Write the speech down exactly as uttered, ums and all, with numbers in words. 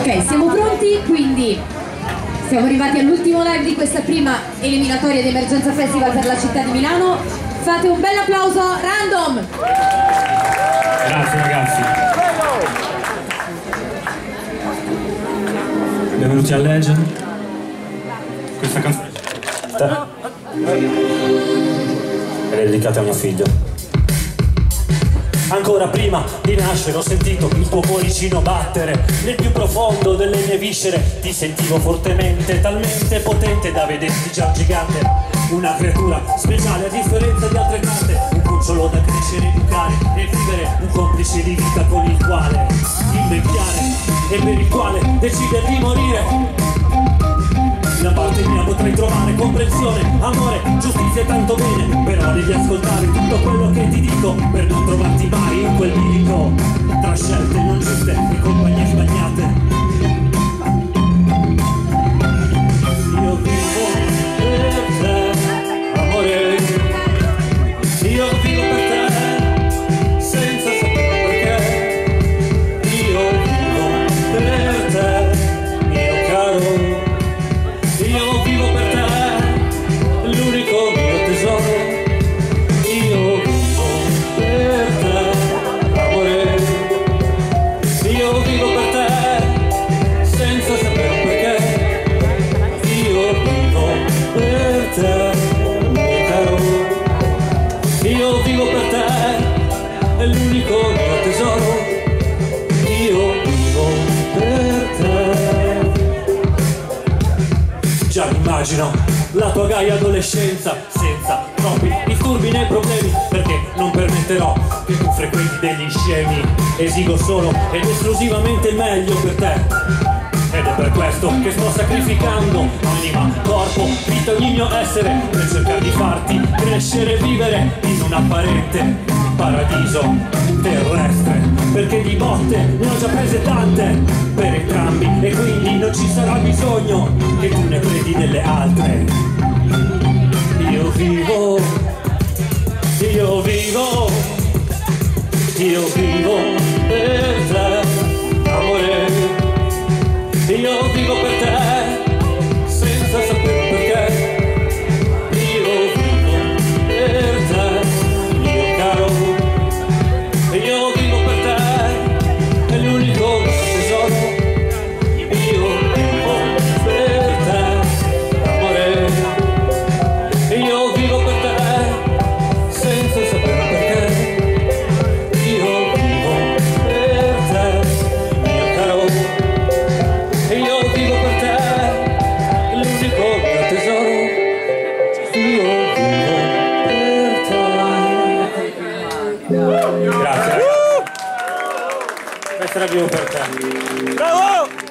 Ok, siamo pronti, quindi siamo arrivati all'ultimo live di questa prima eliminatoria di Emergenza Festival per la città di Milano. Fate un bel applauso a Random! Grazie ragazzi. Benvenuti a Legend. Questa canzone è dedicata a mio figlio. Ancora prima di nascere ho sentito il tuo cuoricino battere nel più profondo delle mie viscere. Ti sentivo fortemente, talmente potente da vederti già un gigante, una creatura speciale a differenza di altre tante, un cucciolo da crescere, educare e vivere, un complice di vita con il quale invecchiare e per il quale decidere di morire. Da parte mia potrai trovare comprensione, amore, giustizia e tanto bene, però devi ascoltare tutto quello che ti dico per non trovarti mai in quel bilico tra scelte non giuste e compagnie sbagliate. Io vivo per te, amore, io vivo per te senza sapere perché. Io vivo per te, mio caro. Io vivo per te, l'unico mio tesoro. Io vivo per te, amore. Io vivo per te, senza sapere perché. Io vivo per te, mio caro. Io vivo per te, è l'unico mio tesoro. Io vivo per te. Già immagino la tua gaia adolescenza senza troppi disturbi né problemi, perché non permetterò che tu frequenti degli scemi. Esigo solo ed esclusivamente il meglio per te. Ed è per questo che sto sacrificando anima, corpo, vita, ogni mio essere per cercare di farti crescere e vivere in un apparente paradiso terrestre, perché di botte ne ho già prese tante per entrambi e quindi non ci sarà bisogno che tu ne credi delle altre. Io vivo, io vivo, io vivo per te, amore. Io vivo per te, senza sapere perché. Io vivo per te, mio caro. Io vivo per te, è l'unico mio tesoro. Io vivo per te, amore. Io vivo per te, senza sapere perché. Io vivo per te, mio caro. Io vivo per te, l'unico mio tesoro. Io vivo per te. Grazie. Questa la vivo per te. Bravo!